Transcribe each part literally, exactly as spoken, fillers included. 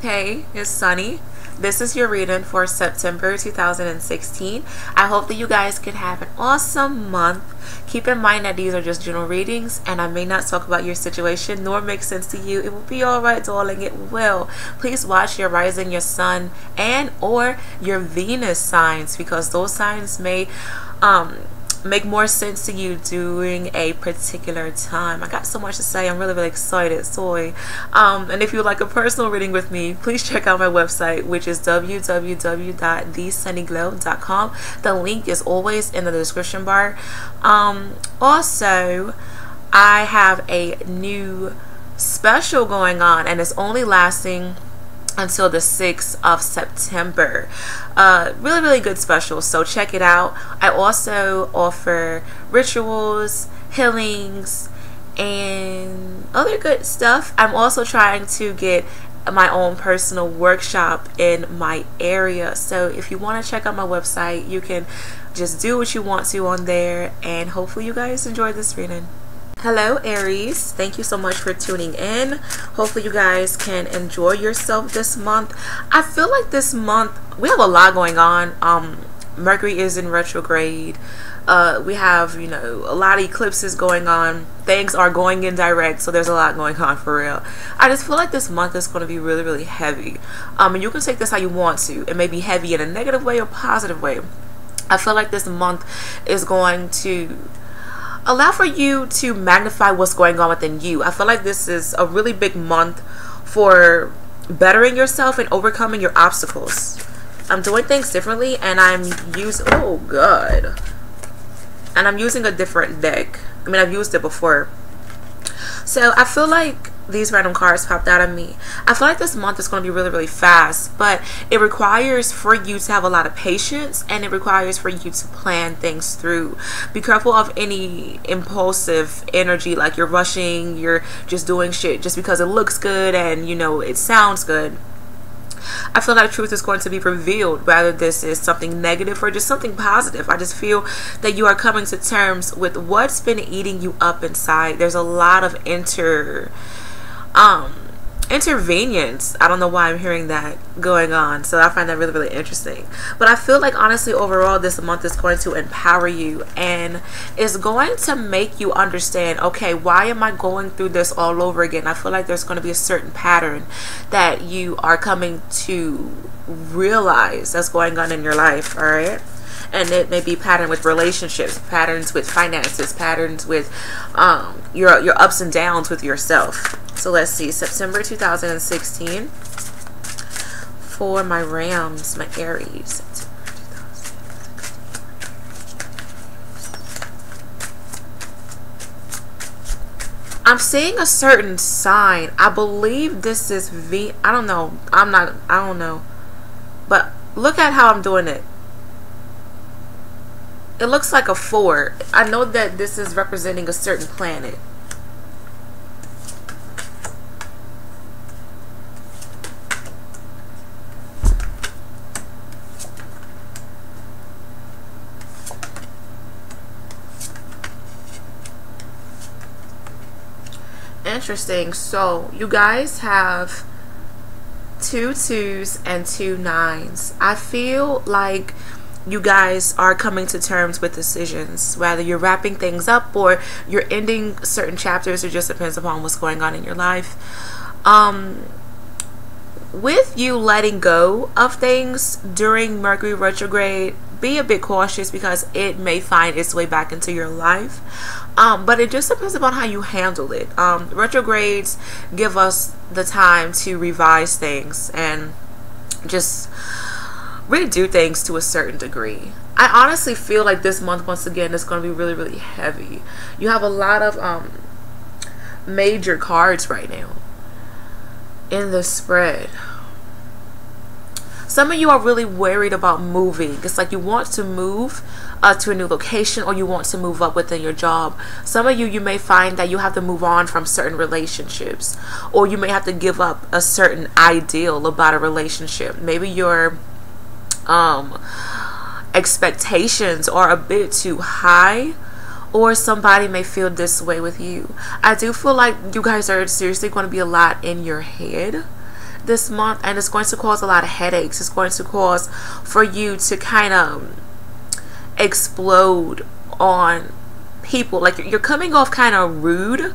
Hey, it's Sunny. This is your reading for September two thousand sixteen. I hope that you guys can have an awesome month. Keep in mind that these are just general readings and I may not talk about your situation nor make sense to you. It will be alright, darling. It will. Please watch your rising, your sun, and or your Venus signs, because those signs may um make more sense to you during a particular time. I got so much to say. I'm really really excited. Sorry. Um, and if you would like a personal reading with me, please check out my website, which is w w w dot the sunny glow dot com. The link is always in the description bar. Um, also, I have a new special going on, and it's only lasting until the sixth of September. Uh, really really good special, so check it out. I also offer rituals, healings, and other good stuff. I'm also trying to get my own personal workshop in my area, so if you want to check out my website, you can just do what you want to on there, and hopefully you guys enjoy this reading. Hello Aries, thank you so much for tuning in. Hopefully you guys can enjoy yourself this month. I feel like this month we have a lot going on. um Mercury is in retrograde. Uh we have, you know, a lot of eclipses going on. Things are going in direct, so there's a lot going on for real. I just feel like this month is going to be really really heavy. Um and you can take this how you want to. It may be heavy in a negative way or positive way. I feel like this month is going to allow for you to magnify what's going on within you. I feel like this is a really big month for bettering yourself and overcoming your obstacles. I'm doing things differently, and I'm using, oh god, and I'm using a different deck. I mean, I've used it before, so I feel like these random cards popped out of me. I feel like this month is going to be really really fast, but it requires for you to have a lot of patience, and it requires for you to plan things through. Be careful of any impulsive energy, like you're rushing, you're just doing shit just because it looks good and you know it sounds good. I feel like truth is going to be revealed, whether this is something negative or just something positive. I just feel that you are coming to terms with what's been eating you up inside. There's a lot of inter um intervenience. I don't know why I'm hearing that going on, so I find that really really interesting. But I feel like honestly overall this month is going to empower you and is going to make you understand, okay, why am I going through this all over again? I feel like there's going to be a certain pattern that you are coming to realize that's going on in your life. All right, and it may be pattern with relationships, patterns with finances, patterns with um, your your ups and downs with yourself. So let's see, September two thousand sixteen for my Rams, my Aries. I'm seeing a certain sign. I believe this is V. I don't know. I'm not. I don't know. But look at how I'm doing it. It looks like a four. I know that this is representing a certain planet. Interesting. So you guys have two twos and two nines. I feel like you guys are coming to terms with decisions, whether you're wrapping things up or you're ending certain chapters. It just depends upon what's going on in your life. Um with you letting go of things during Mercury retrograde, be a bit cautious because it may find its way back into your life. Um, but it just depends upon how you handle it. Um, retrogrades give us the time to revise things and just redo things to a certain degree. I honestly feel like this month, once again, is going to be really, really heavy. You have a lot of um, major cards right now in the spread. Some of you are really worried about moving. It's like you want to move uh, to a new location, or you want to move up within your job. Some of you, you may find that you have to move on from certain relationships, or you may have to give up a certain ideal about a relationship. Maybe your um, expectations are a bit too high, or somebody may feel this way with you. I do feel like you guys are seriously going to be a lot in your head this month, and it's going to cause a lot of headaches. It's going to cause for you to kind of explode on people. Like, you're coming off kind of rude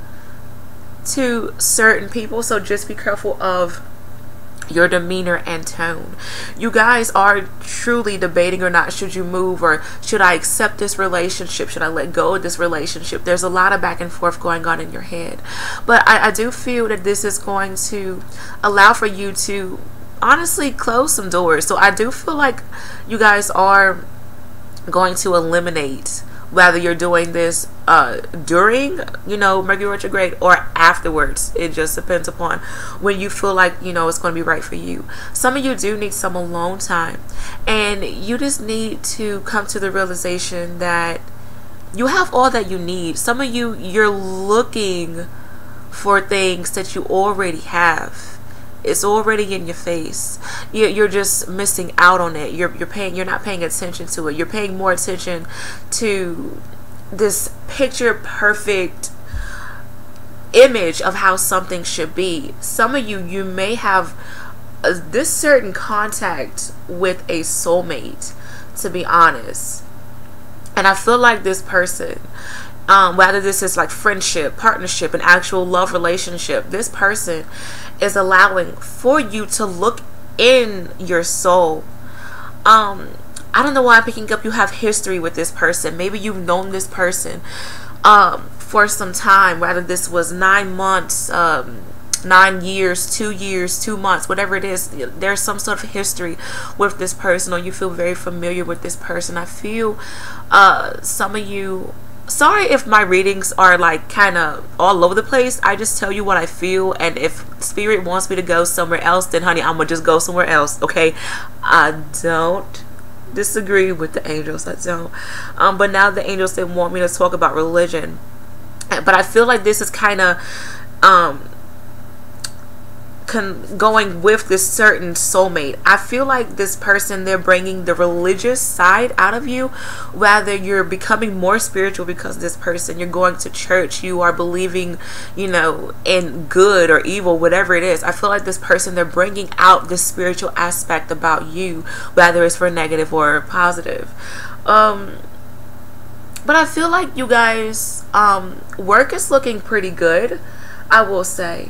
to certain people, so just be careful of your demeanor and tone. You guys are truly debating or not, should you move, or should I accept this relationship, should I let go of this relationship. There's a lot of back and forth going on in your head, but I, I do feel that this is going to allow for you to honestly close some doors. So I do feel like you guys are going to eliminate, whether you're doing this uh, during, you know, Mercury retrograde or afterwards. It just depends upon when you feel like, you know, it's going to be right for you. Some of you do need some alone time, and you just need to come to the realization that you have all that you need. Some of you, you're looking for things that you already have. It's already in your face. You're just missing out on it. You're you're paying. You're not paying attention to it. You're paying more attention to this picture perfect image of how something should be. Some of you, you may have a, this certain contact with a soulmate, to be honest. And I feel like this person, um, whether this is like friendship, partnership, an actual love relationship, this person is allowing for you to look in your soul. um I don't know why I'm picking up you have history with this person. Maybe you've known this person um for some time, whether this was nine months, um nine years, two years, two months, whatever it is. There's some sort of history with this person, or you feel very familiar with this person. I feel uh some of you, sorry if my readings are like kind of all over the place. I just tell you what I feel, and if spirit wants me to go somewhere else, then honey, I'm gonna just go somewhere else. Okay, I don't disagree with the angels. I don't. Um, but now the angels, they want me to talk about religion, but I feel like this is kind of um Con going with this certain soulmate. I feel like this person, they're bringing the religious side out of you. Whether you're becoming more spiritual because this person, you're going to church, you are believing, you know, in good or evil, whatever it is. I feel like this person, they're bringing out the spiritual aspect about you, whether it's for negative or positive. Um, but I feel like you guys, um, work is looking pretty good, I will say.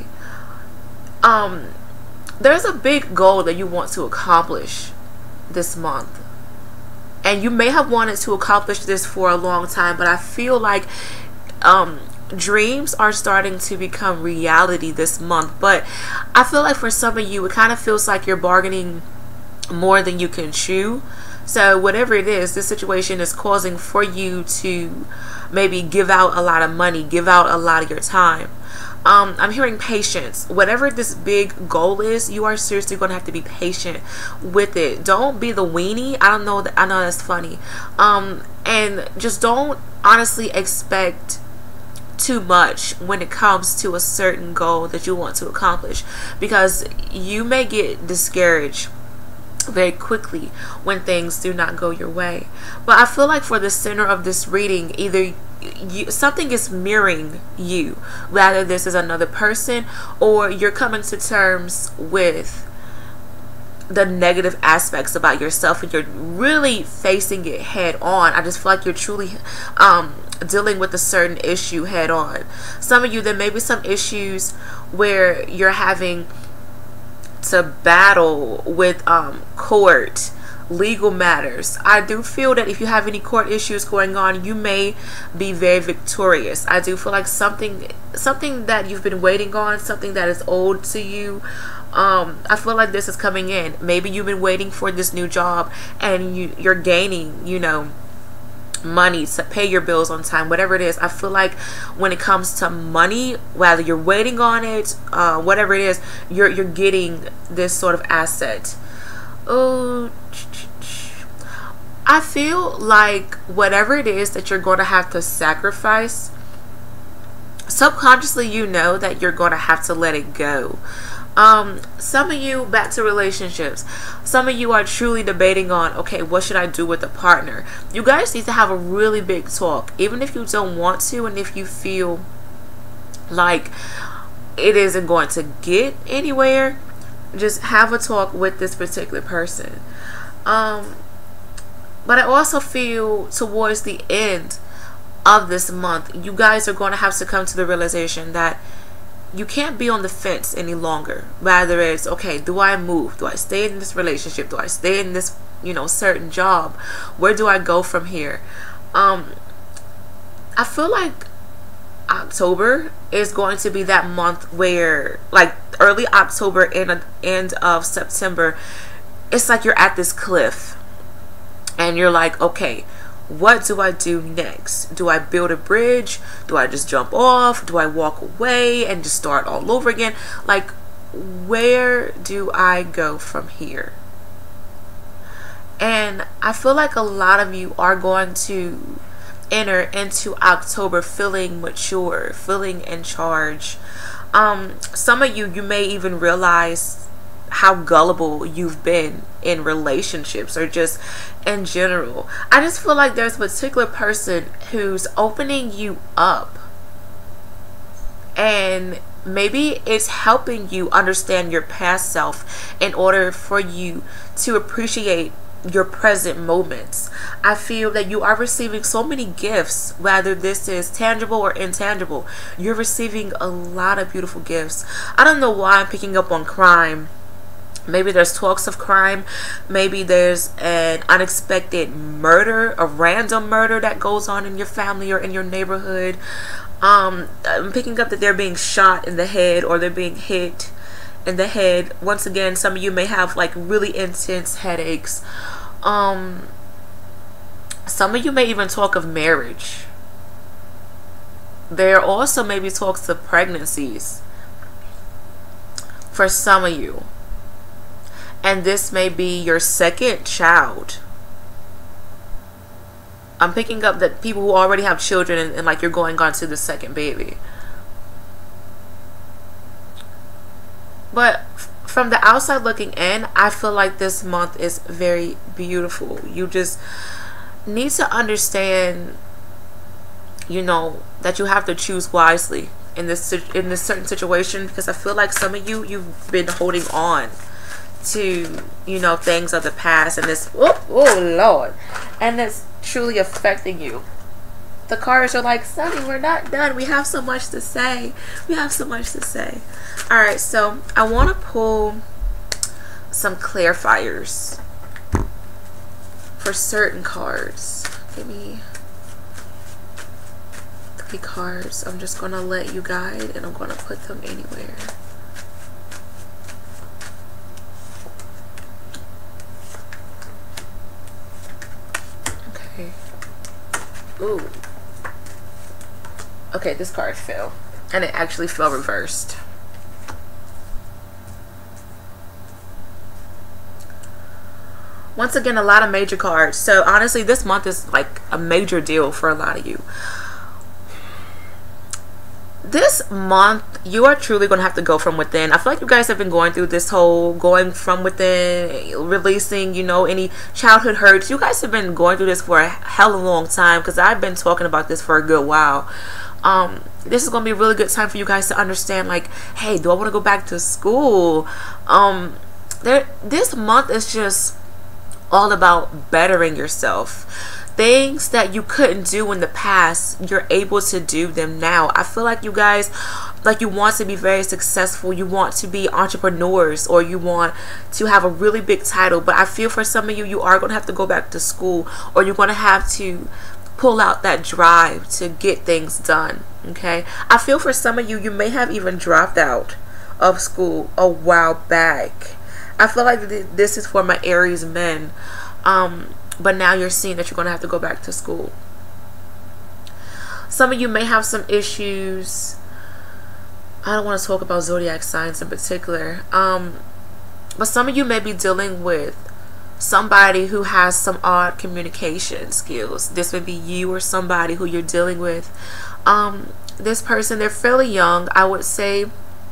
Um, there's a big goal that you want to accomplish this month, and you may have wanted to accomplish this for a long time, but I feel like um, dreams are starting to become reality this month. But I feel like for some of you, it kind of feels like you're bargaining more than you can chew. So whatever it is, this situation is causing for you to maybe give out a lot of money, give out a lot of your time. Um, I'm hearing patience. Whatever this big goal is, you are seriously going to have to be patient with it. Don't be the weenie. I don't know. That, I know that's funny. Um, and just don't honestly expect too much when it comes to a certain goal that you want to accomplish, because you may get discouraged very quickly when things do not go your way. But I feel like for the center of this reading, either you, something is mirroring you, whether this is another person or you're coming to terms with the negative aspects about yourself and you're really facing it head on. I just feel like you're truly um, dealing with a certain issue head on. Some of you, there may be some issues where you're having to battle with um, court, legal matters. I do feel that if you have any court issues going on, you may be very victorious. I do feel like something something that you've been waiting on, something that is owed to you, um, I feel like this is coming in. Maybe you've been waiting for this new job and you, you're gaining, you know, money to pay your bills on time, whatever it is. I feel like when it comes to money, whether you're waiting on it, uh, whatever it is, you're you're getting this sort of asset. Oh, I feel like whatever it is that you're going to have to sacrifice, subconsciously you know that you're going to have to let it go. Um, some of you, back to relationships, some of you are truly debating on, okay, what should I do with a partner? You guys need to have a really big talk, even if you don't want to, and if you feel like it isn't going to get anywhere. Just have a talk with this particular person. Um, but I also feel towards the end of this month, you guys are going to have to come to the realization that you can't be on the fence any longer. Rather, it's okay, do I move? Do I stay in this relationship? Do I stay in this, you know, certain job? Where do I go from here? Um, I feel like October is going to be that month where, like early October and end of September, it's like you're at this cliff and you're like, okay, what do I do next? Do I build a bridge? Do I just jump off? Do I walk away and just start all over again? Like, where do I go from here? And I feel like a lot of you are going to enter into October feeling mature, feeling in charge. Um, some of you, you may even realize how gullible you've been in relationships or just in general. I just feel like there's a particular person who's opening you up, and maybe it's helping you understand your past self in order for you to appreciate your present moments. I feel that you are receiving so many gifts, whether this is tangible or intangible. You're receiving a lot of beautiful gifts. I don't know why I'm picking up on crime. Maybe there's talks of crime. Maybe there's an unexpected murder, a random murder that goes on in your family or in your neighborhood. Um, I'm picking up that they're being shot in the head or they're being hit in the head. Once again, some of you may have like really intense headaches. Um, some of you may even talk of marriage. There also may be talks of pregnancies for some of you. And this may be your second child. I'm picking up that people who already have children and, and like you're going on to the second baby. But from the outside looking in, I feel like this month is very beautiful. You just need to understand, you know, that you have to choose wisely in this in this certain situation, because I feel like some of you, you've been holding on to, you know, things of the past, and this, oh, oh Lord, and it's truly affecting you. The cards are like, Sunny, we're not done. We have so much to say. We have so much to say. All right, so I want to pull some clarifiers for certain cards. Give me three cards. I'm just going to let you guide, and I'm going to put them anywhere. Okay. Ooh. Okay, this card fell, and it actually fell reversed. Once again, a lot of major cards. So honestly, this month is like a major deal for a lot of you. This month, you are truly going to have to go from within. I feel like you guys have been going through this whole going from within, releasing, you know, any childhood hurts. You guys have been going through this for a hell of a long time, because I've been talking about this for a good while. Um, this is going to be a really good time for you guys to understand, like, hey, do I want to go back to school? Um, there, this month is just all about bettering yourself. Things that you couldn't do in the past, you're able to do them now. I feel like you guys, like, you want to be very successful. You want to be entrepreneurs, or you want to have a really big title. But I feel for some of you, you are going to have to go back to school, or you're going to have to pull out that drive to get things done. Okay, I feel for some of you, you may have even dropped out of school a while back. I feel like th this is for my Aries men. Um, but now you're seeing that you're going to have to go back to school. Some of you may have some issues. I don't want to talk about zodiac signs in particular. Um, but some of you may be dealing with somebody who has some odd communication skills. This would be you or somebody who you're dealing with. Um, this person, they're fairly young. I would say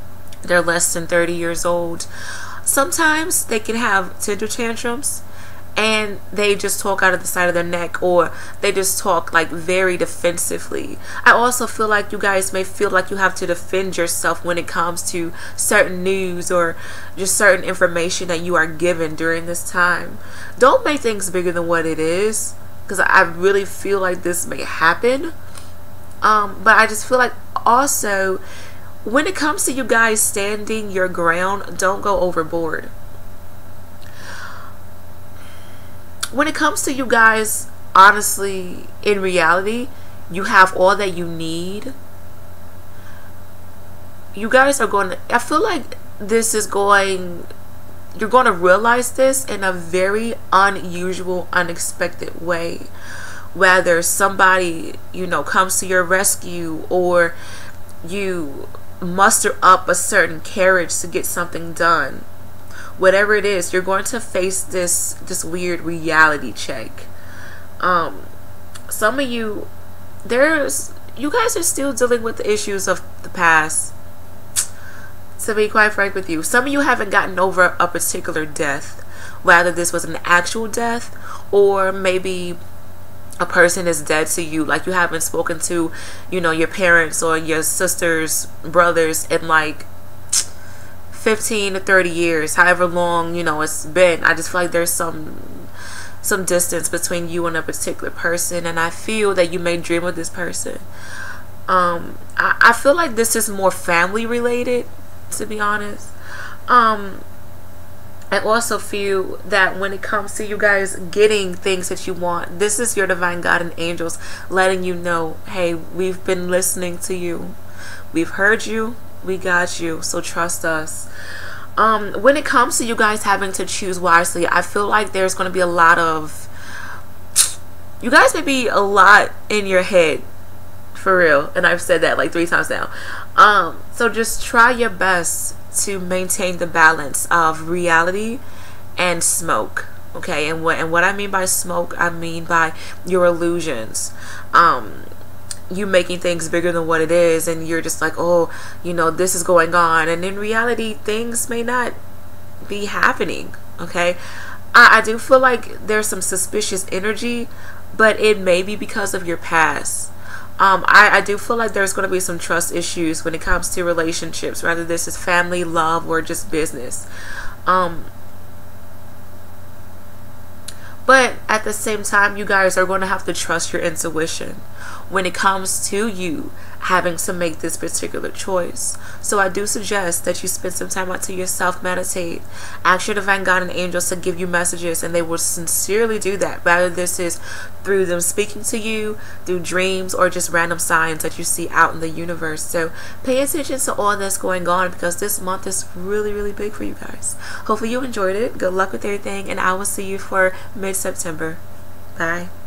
they're less than thirty years old. Sometimes they can have temper tantrums, and they just talk out of the side of their neck, or they just talk like very defensively. I also feel like you guys may feel like you have to defend yourself when it comes to certain news or just certain information that you are given during this time. Don't make things bigger than what it is, because I really feel like this may happen. Um, but I just feel like also when it comes to you guys standing your ground, don't go overboard. When it comes to you guys, honestly, in reality, you have all that you need. You guys are going to, I feel like this is going, you're going to realize this in a very unusual, unexpected way. Whether somebody, you know, comes to your rescue, or you muster up a certain courage to get something done. Whatever it is, you're going to face this this weird reality check. Um, some of you, there's, you guys are still dealing with the issues of the past. To be quite frank with you, some of you haven't gotten over a particular death, whether this was an actual death, or maybe a person is dead to you, like you haven't spoken to, you know, your parents or your sisters, brothers in like fifteen to thirty years, however long, you know, it's been. I just feel like there's some some distance between you and a particular person, and I feel that you may dream of this person. um I, I feel like this is more family related, to be honest. um I also feel that when it comes to you guys getting things that you want, this is your divine God and angels letting you know, hey, we've been listening to you, we've heard you, we got you, so trust us. Um, when it comes to you guys having to choose wisely, I feel like there's going to be a lot of, you guys may be a lot in your head, for real, and I've said that like three times now. Um, so just try your best to maintain the balance of reality and smoke, okay? And what and what I mean by smoke, I mean by your illusions. Um, you making things bigger than what it is, and you're just like, oh, you know, this is going on, and in reality things may not be happening, okay? I, I do feel like there's some suspicious energy, but it may be because of your past. um, I, I do feel like there's going to be some trust issues when it comes to relationships, whether this is family, love, or just business. um, But at the same time, you guys are going to have to trust your intuition when it comes to you having to make this particular choice. So I do suggest that you spend some time out to yourself, meditate, ask your divine God and angels to give you messages, and they will sincerely do that, whether this is through them speaking to you, through dreams, or just random signs that you see out in the universe. So pay attention to all that's going on, because this month is really, really big for you guys. Hopefully you enjoyed it. Good luck with everything, and I will see you for mid-September. Bye.